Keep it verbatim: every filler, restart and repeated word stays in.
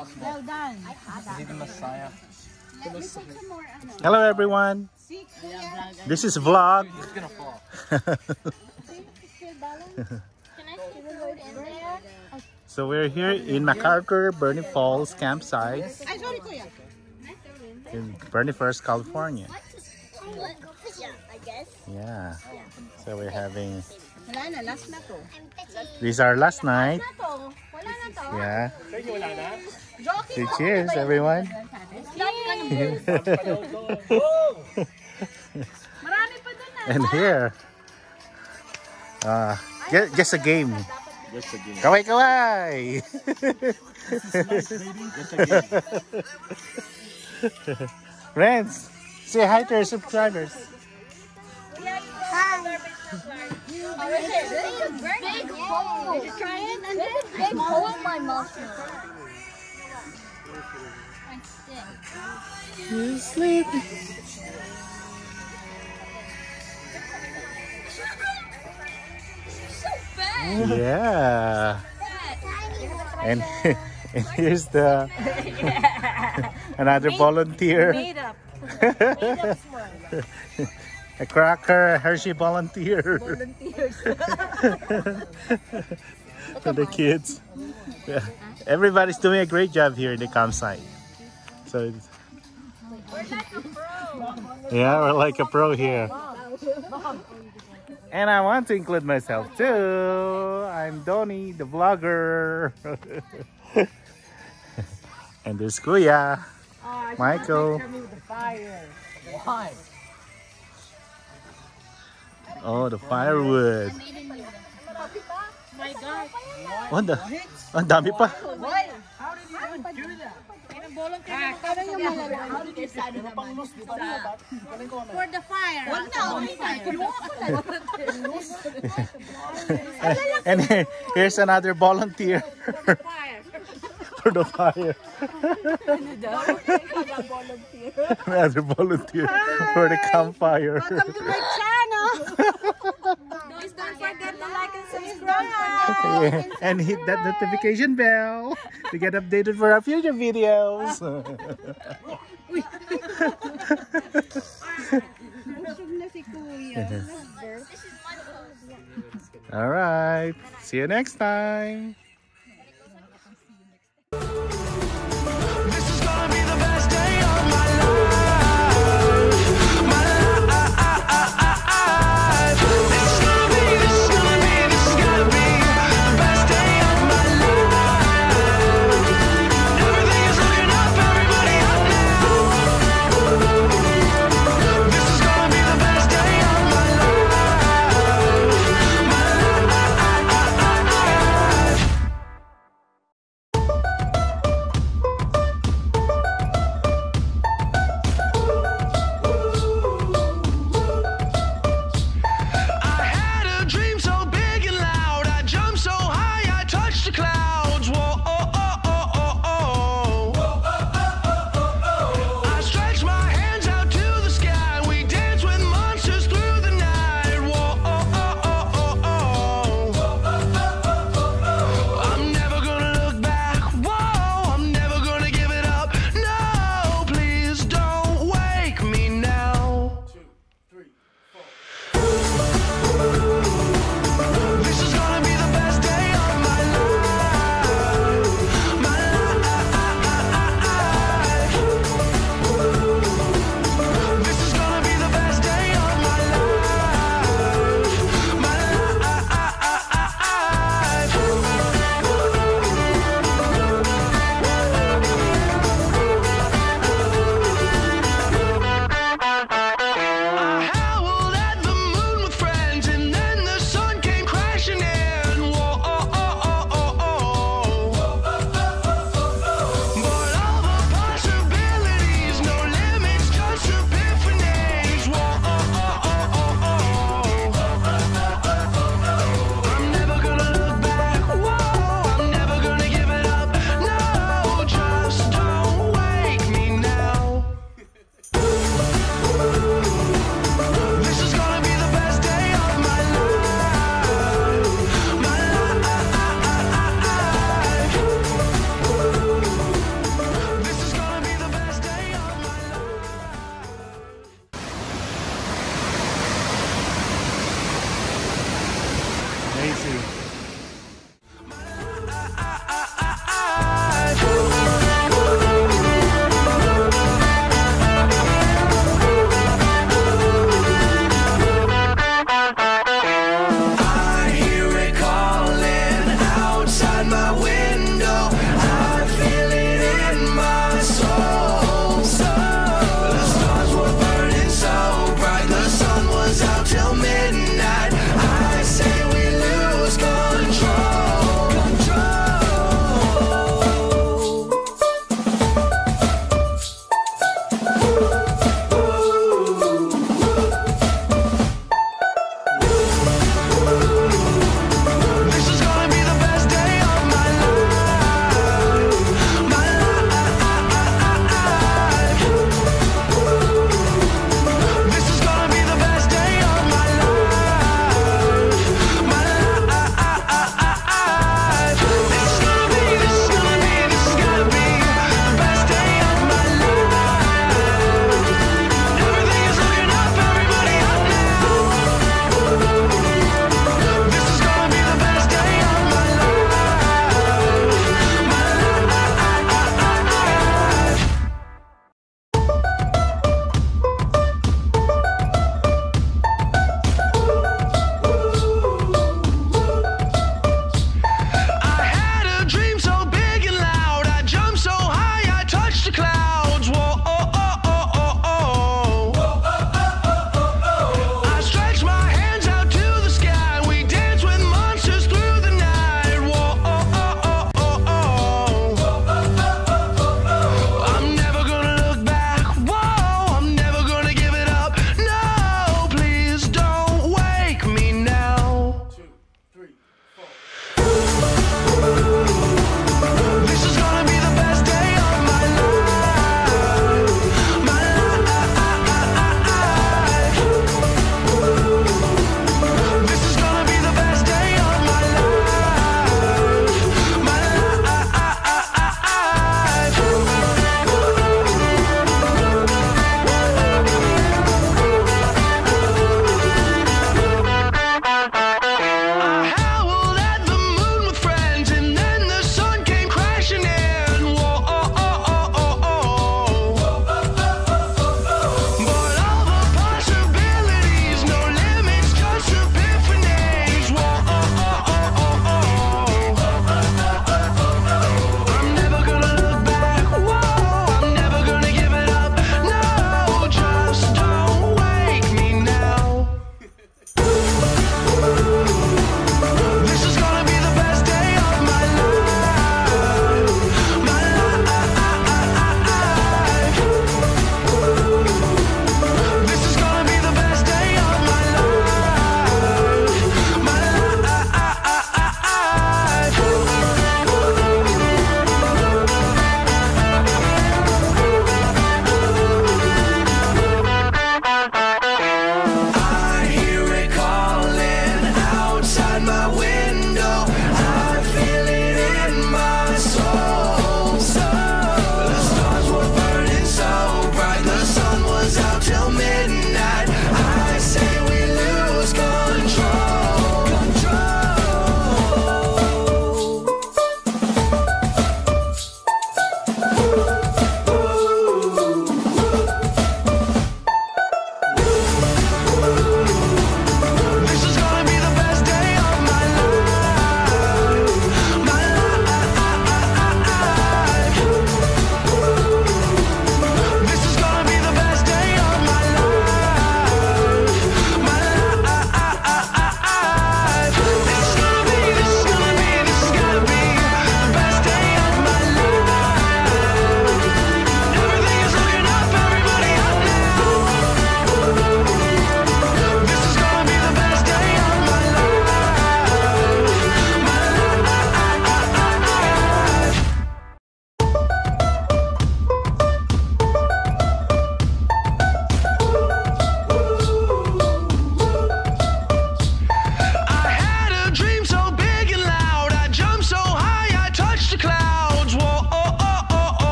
impossible. Well done. Is he the Messiah? Hello everyone. This is vlog. It's gonna fall. So we're here in MacArthur Burning Falls campsite in Burning Falls, California. Yeah. So we're having. This is our last night. Yeah. So cheers, everyone. And here, uh, get just a game. Just a game. Kawai kawai. Friends, say hi to our subscribers. Hi. Big hole. Did you try it? And then big hole in my mushroom. You sleep. Yeah. And, and here's the another volunteer. Made up. Made up smile. A cracker Hershey volunteer. Volunteers. For the kids. Yeah. Everybody's doing a great job here in the campsite. So it's, We're like a pro. yeah, we're like a pro here. And I want to include myself too. I'm Donnie, the vlogger. And there's Kuya, Oh, Michael. Why? Oh, the firewood. My God. Oh, the, ang dami pa. Why? How did you even do that? Ah, how did you decide for the fire? Wag na. And here- here's another volunteer for the fire. Another volunteer for the campfire. Welcome to my channel. Please don't forget to like and subscribe. And hit that notification bell to get updated for our future videos. All right. See you next time.